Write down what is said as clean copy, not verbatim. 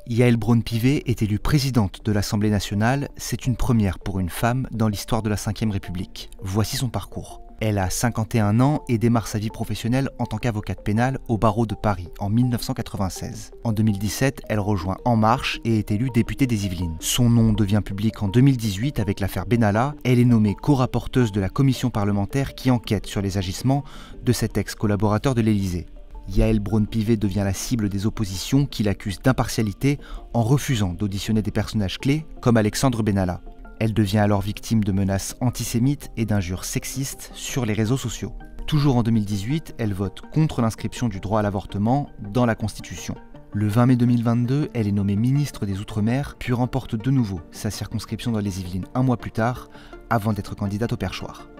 Yaël Braun-Pivet est élue présidente de l'Assemblée nationale. C'est une première pour une femme dans l'histoire de la Ve République. Voici son parcours. Elle a 51 ans et démarre sa vie professionnelle en tant qu'avocate pénale au barreau de Paris en 1996. En 2017, elle rejoint En Marche et est élue députée des Yvelines. Son nom devient public en 2018 avec l'affaire Benalla. Elle est nommée co-rapporteuse de la commission parlementaire qui enquête sur les agissements de cet ex-collaborateur de l'Élysée. Yaël Braun-Pivet devient la cible des oppositions qui l'accusent d'impartialité en refusant d'auditionner des personnages clés comme Alexandre Benalla. Elle devient alors victime de menaces antisémites et d'injures sexistes sur les réseaux sociaux. Toujours en 2018, elle vote contre l'inscription du droit à l'avortement dans la Constitution. Le 20 mai 2022, elle est nommée ministre des Outre-mer, puis remporte de nouveau sa circonscription dans les Yvelines un mois plus tard, avant d'être candidate au perchoir.